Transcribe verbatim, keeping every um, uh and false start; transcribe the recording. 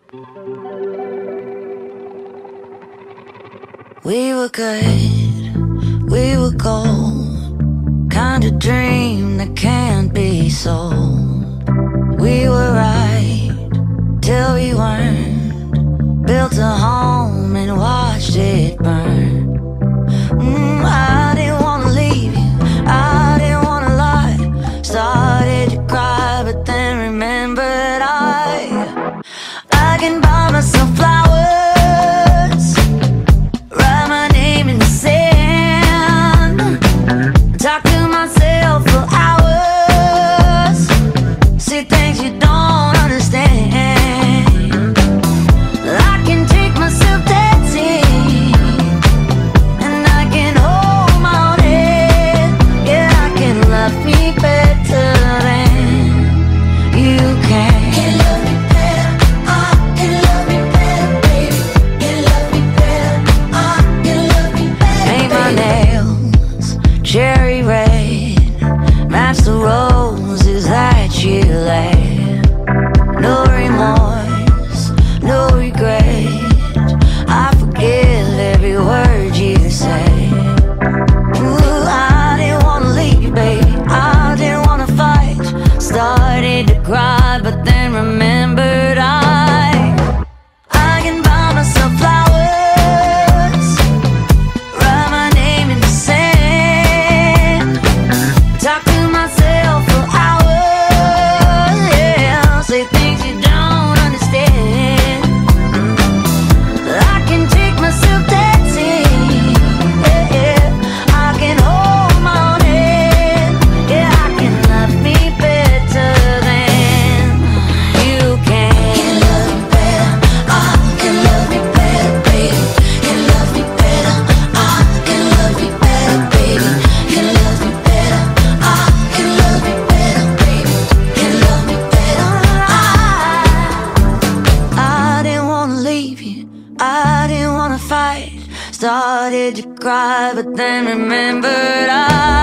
We were good, we were gold, kind of dream that can't be sold. We were right till we weren't, built a home and watched it burn. mm, I didn't wanna leave you, I didn't wanna lie. Started to cry but then remembered I I can buy myself flowers, talk to myself for hours, see things you don't understand. I can take myself dancing, and I can hold my own head. Yeah, I can love me better than you can. Can love me better, I can love me better, baby. Can love me better, I can love me better. Paint my nails cherry red, match the roses that you laid. No remorse, no regret, I forgive every word you say. Ooh, I didn't wanna leave you, baby, I didn't wanna fight. Started to cry but then remembered I I can buy myself flowers, write my name in the sand, talk to myself for hours, yeah, say things you don't understand. I can take myself dancing, yeah, yeah. I can hold my own head, yeah, I can love me better than you can. Can love me better, I can love me better, baby. Can love me better, I can love me better, baby. Can love me better, I can love me better, baby. Can love me better, I I didn't wanna leave you, I didn't wanna fight. Started to cry but then remembered I